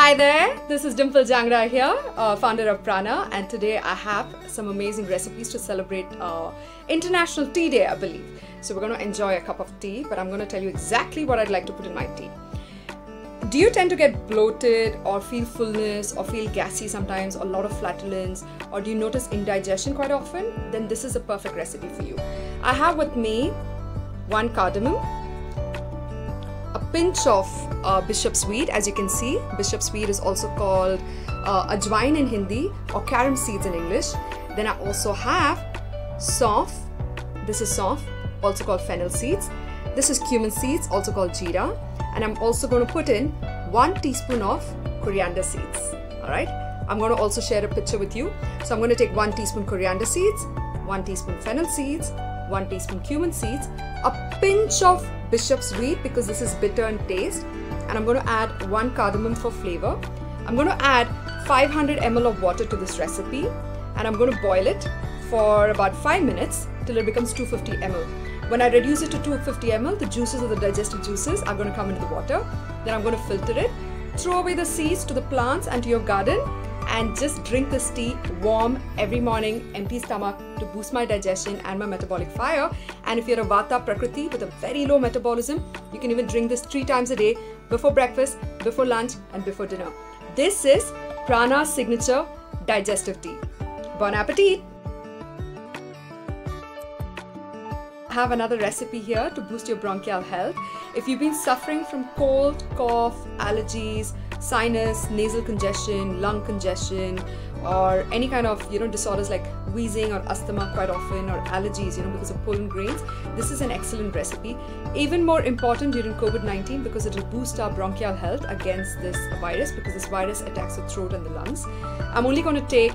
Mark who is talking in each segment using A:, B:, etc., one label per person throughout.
A: Hi there, this is Dimple Jangra here, founder of Prana, and today I have some amazing recipes to celebrate International Tea Day, I believe. So we're going to enjoy a cup of tea, but I'm going to tell you exactly what I'd like to put in my tea. Do you tend to get bloated or feel fullness or feel gassy sometimes, or a lot of flatulence, or do you notice indigestion quite often? Then this is a perfect recipe for you. I have with me 1 cardamom, a pinch of bishop's weed. As you can see, bishop's weed is also called ajwain in Hindi or carom seeds in English. Then I also have saunf. This is saunf, also called fennel seeds. This is cumin seeds, also called jeera. And I'm also going to put in 1 teaspoon of coriander seeds. Alright, I'm going to also share a picture with you. So I'm going to take 1 teaspoon coriander seeds, 1 teaspoon fennel seeds, 1 teaspoon cumin seeds, a pinch of bishop's weed because this is bitter in taste, and I'm going to add 1 cardamom for flavor. I'm going to add 500 ml of water to this recipe, and I'm going to boil it for about 5 minutes till it becomes 250 ml. When I reduce it to 250 ml, the juices of the digestive juices are going to come into the water. Then I'm going to filter it, throw away the seeds to the plants and to your garden, and just drink this tea warm every morning, empty stomach, to boost my digestion and my metabolic fire. And if you're a Vata Prakriti with a very low metabolism, you can even drink this 3 times a day, before breakfast, before lunch and before dinner. This is Prana's signature digestive tea. Bon appetit! I have another recipe here to boost your bronchial health. If you've been suffering from cold, cough, allergies, sinus, nasal congestion, lung congestion, or any kind of disorders like wheezing or asthma quite often, or allergies because of pollen grains, this is an excellent recipe. Even more important during COVID-19 because it will boost our bronchial health against this virus, because this virus attacks the throat and the lungs. I'm only going to take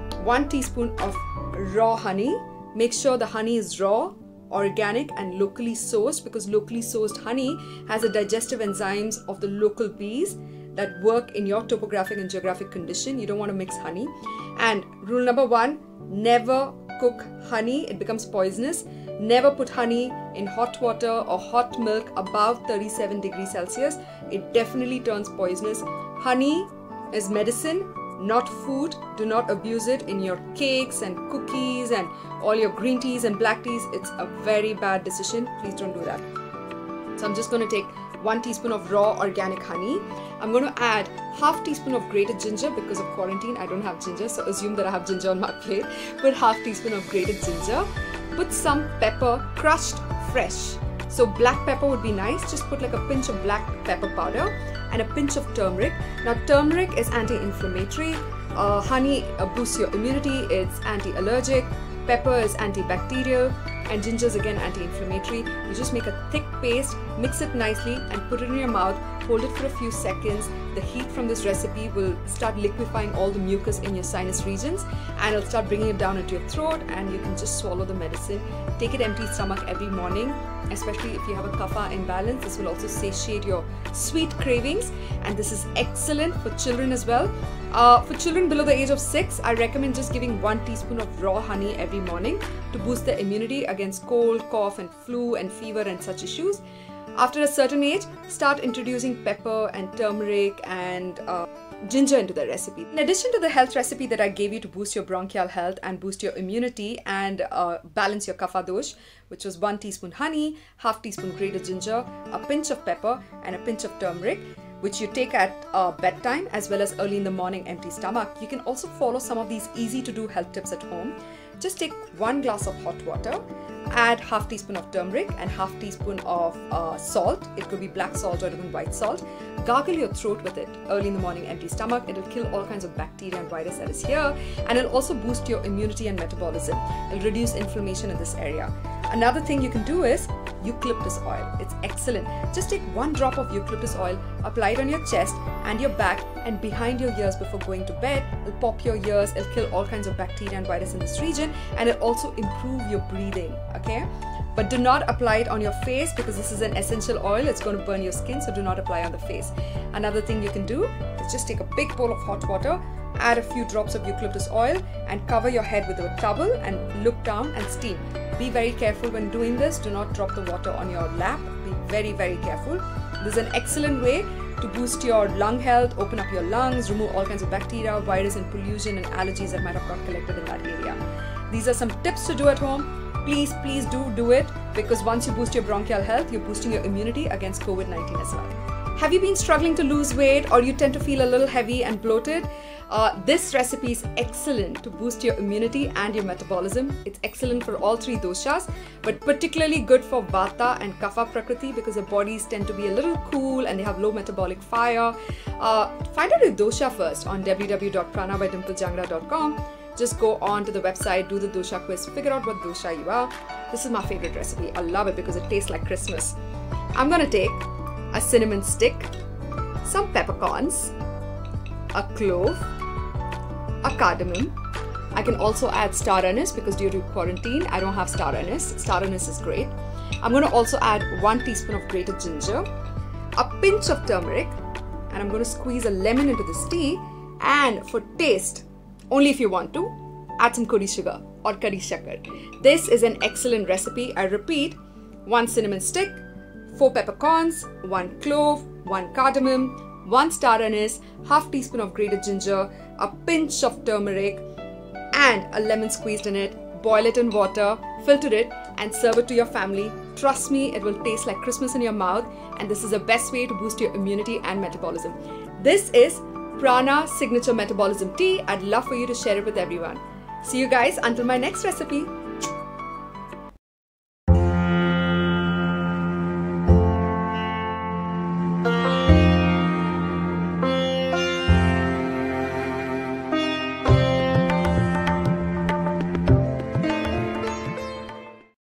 A: 1 teaspoon of raw honey. Make sure the honey is raw, organic and locally sourced, because locally sourced honey has the digestive enzymes of the local bees that work in your topographic and geographic condition. You don't want to mix honey. And rule number 1, never cook honey, it becomes poisonous. Never put honey in hot water or hot milk above 37 degrees Celsius. It definitely turns poisonous. Honey is medicine, not food. Do not abuse it in your cakes and cookies and all your green teas and black teas. It's a very bad decision. Please don't do that. So I'm just going to take 1 teaspoon of raw organic honey. I'm going to add half teaspoon of grated ginger. Because of quarantine, I don't have ginger, so assume that I have ginger on my plate. Put half teaspoon of grated ginger. Put some pepper, crushed fresh. So black pepper would be nice. Just put like a pinch of black pepper powder and a pinch of turmeric. Now turmeric is anti-inflammatory. Honey boosts your immunity. It's anti-allergic. Pepper is antibacterial, and ginger is again anti-inflammatory. You just make a thick paste, mix it nicely and put it in your mouth. Hold it for a few seconds. The heat from this recipe will start liquefying all the mucus in your sinus regions, and it'll start bringing it down into your throat, and you can just swallow the medicine. Take it empty stomach every morning, especially if you have a kapha imbalance. This will also satiate your sweet cravings, and this is excellent for children as well. For children below the age of 6, I recommend just giving 1 teaspoon of raw honey every morning to boost their immunity against cold, cough and flu and fever and such issues. After a certain age, start introducing pepper and turmeric and ginger into the recipe. In addition to the health recipe that I gave you to boost your bronchial health and boost your immunity and balance your kapha dosh, which was 1 teaspoon honey, half teaspoon grated ginger, a pinch of pepper and a pinch of turmeric, which you take at bedtime as well as early in the morning, empty stomach. You can also follow some of these easy to do health tips at home. Just take 1 glass of hot water, add half teaspoon of turmeric and half teaspoon of salt. It could be black salt or even white salt. Gargle your throat with it early in the morning, empty stomach. It'll kill all kinds of bacteria and virus that is here, and it'll also boost your immunity and metabolism. It'll reduce inflammation in this area. Another thing you can do is eucalyptus oil. It's excellent. Just take 1 drop of eucalyptus oil, apply it on your chest and your back and behind your ears before going to bed. It'll pop your ears, it'll kill all kinds of bacteria and virus in this region, and it'll also improve your breathing, okay? But do not apply it on your face because this is an essential oil. It's going to burn your skin, so do not apply on the face. Another thing you can do is just take a big bowl of hot water, add a few drops of eucalyptus oil and cover your head with a towel and look down and steam. Be very careful when doing this. Do not drop the water on your lap. Be very, very careful. This is an excellent way to boost your lung health, open up your lungs, remove all kinds of bacteria, virus and pollution and allergies that might have got collected in that area. These are some tips to do at home. Please do it, because once you boost your bronchial health, you're boosting your immunity against COVID-19 as well. Have you been struggling to lose weight, or you tend to feel a little heavy and bloated? This recipe is excellent to boost your immunity and your metabolism. It's excellent for all three doshas, but particularly good for Vata and Kapha Prakriti, because their bodies tend to be a little cool and they have low metabolic fire. Find out your dosha first on www.pranabydimplejangra.com. Just go on to the website, do the dosha quiz, figure out what dosha you are. This is my favorite recipe. I love it because it tastes like Christmas. I'm gonna take a cinnamon stick, some peppercorns, a clove, a cardamom. I can also add star anise because due to quarantine, I don't have star anise. Star anise is great. I'm gonna also add 1 teaspoon of grated ginger, a pinch of turmeric, and I'm gonna squeeze a lemon into this tea. And for taste, only if you want to, add some kodi sugar or kadi shakar. This is an excellent recipe. I repeat, 1 cinnamon stick, 4 peppercorns, 1 clove, 1 cardamom, 1 star anise, half teaspoon of grated ginger, a pinch of turmeric, and a lemon squeezed in it. Boil it in water, filter it, and serve it to your family. Trust me, it will taste like Christmas in your mouth, and this is the best way to boost your immunity and metabolism. This is Prana Signature Metabolism Tea. I'd love for you to share it with everyone. See you guys until my next recipe.